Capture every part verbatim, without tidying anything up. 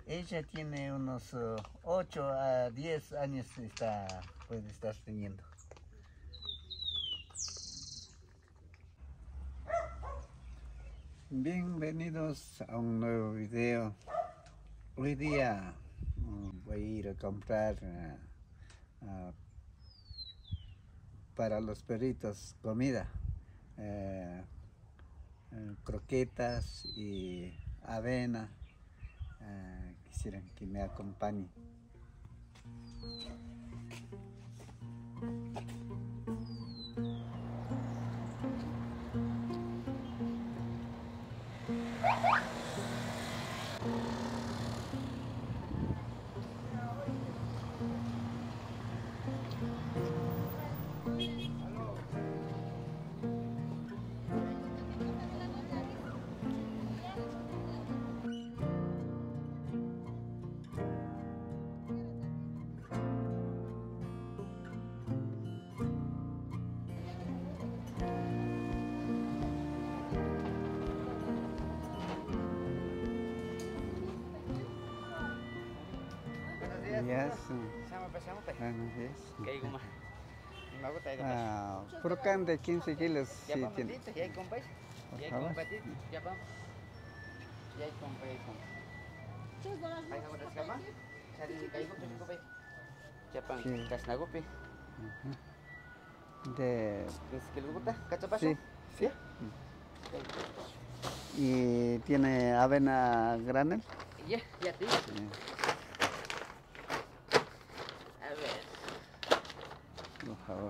Ella tiene unos uh, ocho a diez años, está, puede estar teniendo. Bienvenidos a un nuevo video. Hoy día um, voy a ir a comprar uh, uh, para los perritos comida, uh, uh, croquetas y avena. Uh, quisieran que me acompañen. Yes. Sama pa, sama pa. Ano, yes. Kaya guma. Imago tayo ka. Ah, purkan de quince kilos. Ya Sí, pa tiene. matito, ya compay. Ya compay, ya pa. Ya compay kom. Ay ka matas ka ba? Sari kayo ko pili ko pa. Ya pa, Sí. kas na ko pa. Ujú. De... Kes kilo ko ta, kacha Sí, sí. ¿Ya? ¿Y tiene avena granel? Ya, ya te. Sí. A ver. Por favor.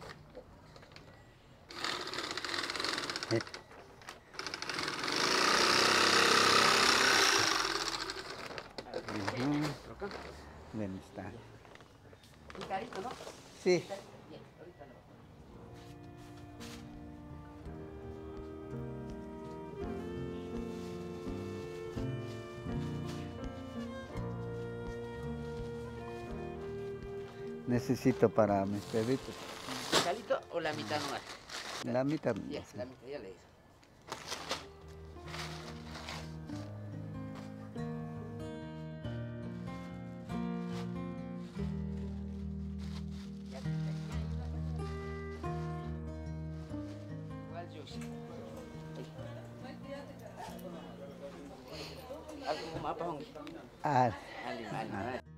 Eh. Ujú. Bien está. Y carito, ¿no? Sí. Bien, ahorita lo. Necesito para mis perritos. ¿Calito o la mitad nomás? La mitad. Ya, la mitad ya le hizo. Igual juice. Algo como apa hong. Ah, Ali, ali.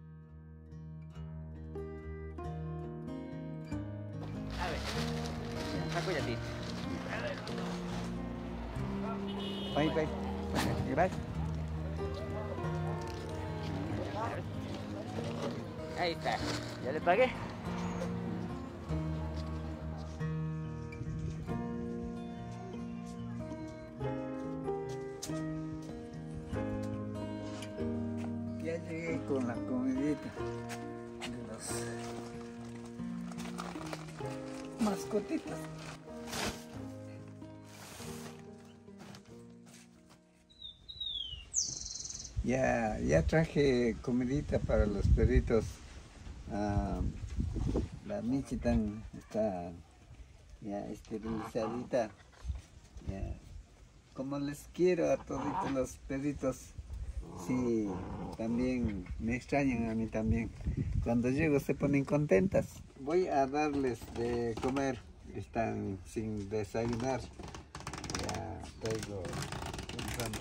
A ver. Saco ya ti. bye bye. Gracias. Ahí está. ¿Ya le pagué? Ya llegué con la comidita de las mascotitas. Ya, ya traje comidita para los perritos. Ah, la Michitan está ya esterilizadita. Ya. Como les quiero a todos los perritos, sí, también me extrañan a mí también. Cuando llego se ponen contentas. Voy a darles de comer. Están sin desayunar. Ya traigo pensando.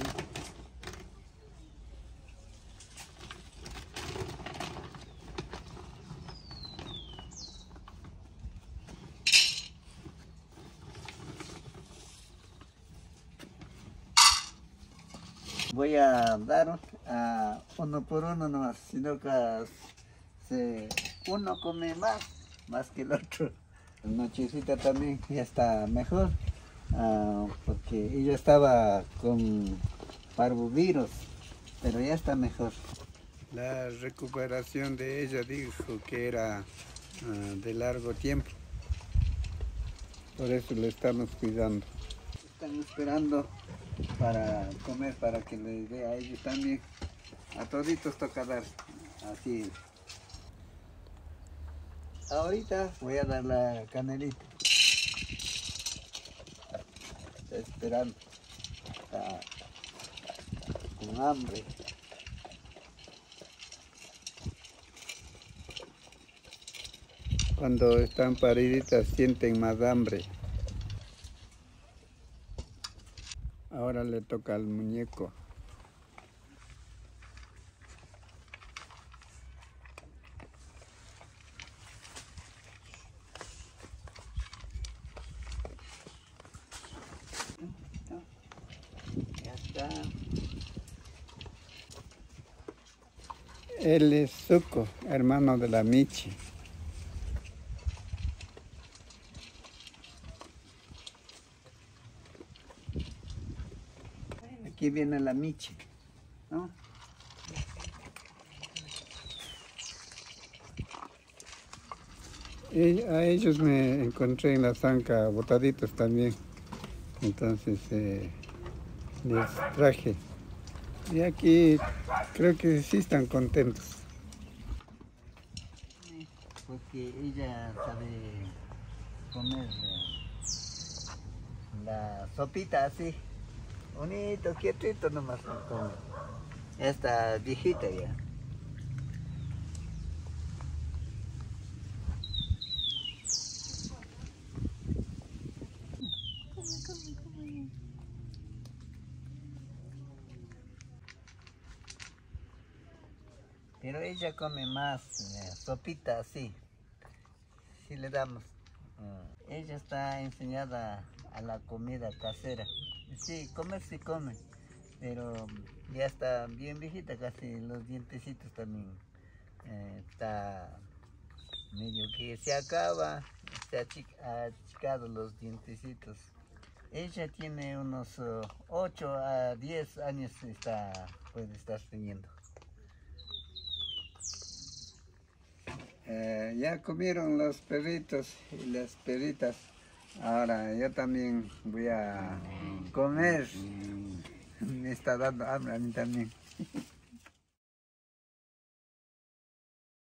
Voy a dar a uno por uno nomás, sino que se, uno come más, más que el otro. La nochecita también ya está mejor, uh, porque ella estaba con parvovirus, pero ya está mejor. La recuperación de ella dijo que era uh, de largo tiempo, por eso le estamos cuidando. Están esperando para comer, para que les dé a ellos también. A toditos toca dar, así. Ahorita voy a dar la canelita. Está esperando. Está con hambre. Cuando están pariditas sienten más hambre. Ahora le toca al muñeco. Ya está. Él es Zuko, hermano de la Michi. Aquí viene la Michi, ¿no? Y a ellos me encontré en la zanca botaditos también, entonces eh, les traje. Y aquí creo que sí están contentos. Porque ella sabe comer la sopita así. Bonito, quietito nomás come. Ya está viejita ya. Pero ella come más eh, sopita así. Si le damos. Uh, ella está enseñada a la comida casera. Sí, comer sí come. Pero ya está bien viejita, casi los dientecitos también eh, está medio que se acaba, se ha achicado los dientecitos. Ella tiene unos uh, ocho a diez años, está, puede estar teniendo. Eh, ya comieron los perritos y las perritas. Ahora yo también voy a comer. Me está dando hambre a mí también.